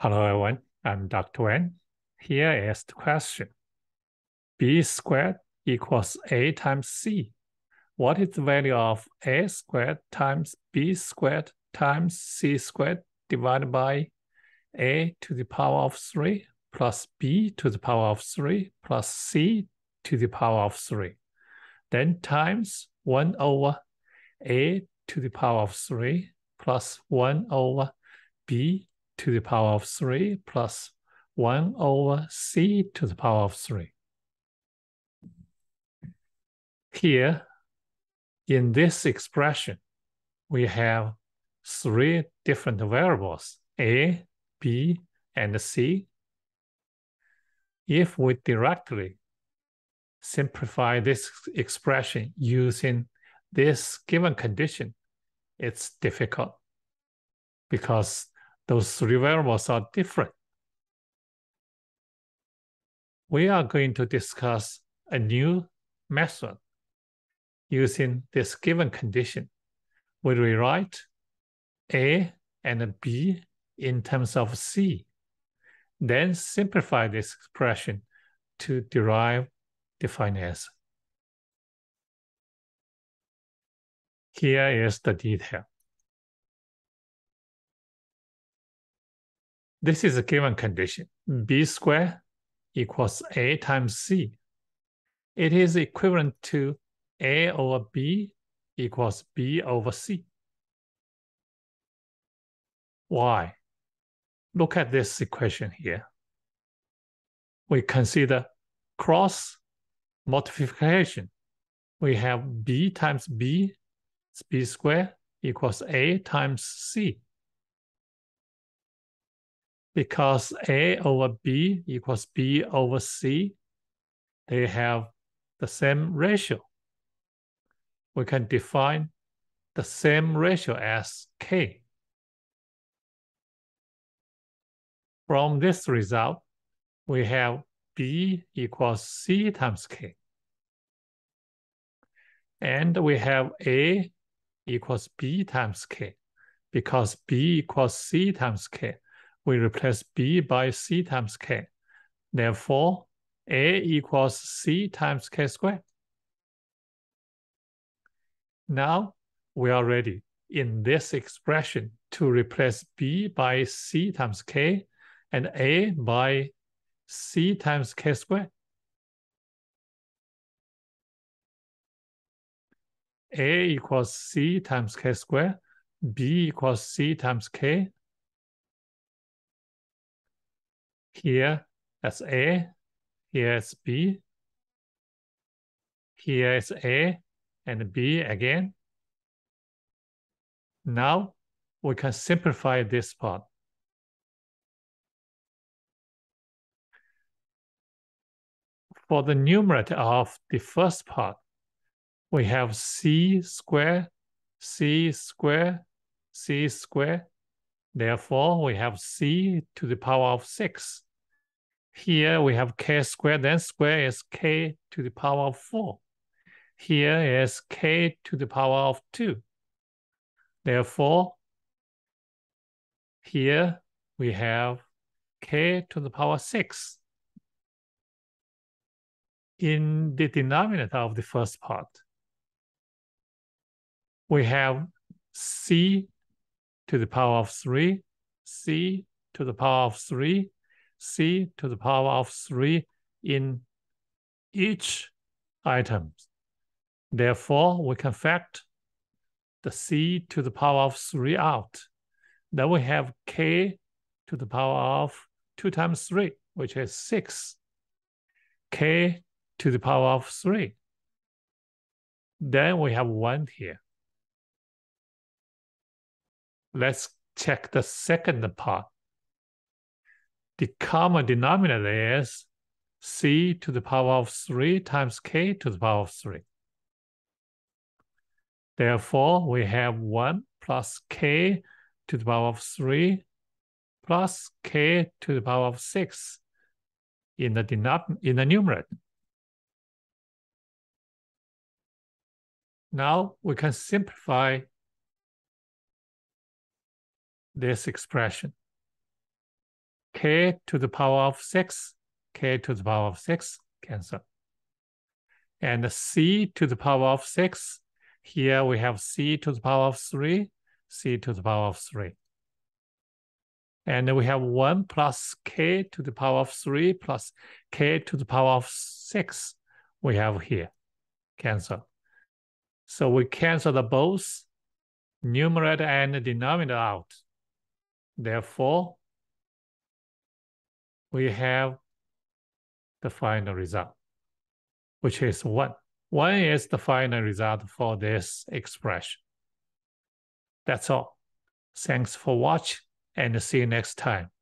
Hello everyone, I'm Dr. Wang. Here is the question. B squared equals A times C. What is the value of A squared times B squared times C squared divided by A to the power of 3 plus B to the power of 3 plus C to the power of 3? Then times 1 over A to the power of 3 plus 1 over B to the power of 3 plus 1 over C to the power of 3. Here, in this expression, we have three different variables, A, B, and C. If we directly simplify this expression using this given condition, it's difficult because those three variables are different. We are going to discuss a new method using this given condition. We rewrite A and B in terms of C, then simplify this expression to derive the final answer. Here is the detail. This is a given condition. B squared equals A times C. It is equivalent to A over B equals B over C. Why? Look at this equation here. We consider cross multiplication. We have B times B, B squared equals A times C. Because A over B equals B over C, they have the same ratio. We can define the same ratio as K. From this result, we have B equals C times K. And we have A equals B times K. Because B equals C times K, we replace B by C times K. Therefore, A equals C times K squared. Now, we are ready in this expression to replace B by C times K and A by C times K squared. A equals C times K squared, B equals C times K. Here, that's A, here is B, here is A and B again. Now, we can simplify this part. For the numerator of the first part, we have C squared, C squared, C squared. Therefore, we have C to the power of 6. Here we have K squared, then square is K to the power of 4. Here is K to the power of 2. Therefore, here we have K to the power 6. In the denominator of the first part, we have C to the power of 3, C to the power of 3, C to the power of 3 in each item. Therefore, we can factor the C to the power of 3 out. Then we have K to the power of 2 times 3, which is 6. K to the power of 3. Then we have 1 here. Let's check the second part. The common denominator is C to the power of 3 times K to the power of 3. Therefore, we have 1 plus K to the power of 3 plus K to the power of 6 in the numerator. Now we can simplify this expression. k to the power of 6, k to the power of 6, cancel. And c to the power of 6, here we have c to the power of 3, c to the power of 3. And we have 1 plus k to the power of 3 plus k to the power of 6 we have here, cancel. So we cancel the both numerator and denominator out. Therefore, we have the final result, which is 1. 1 is the final result for this expression. That's all. Thanks for watching and see you next time.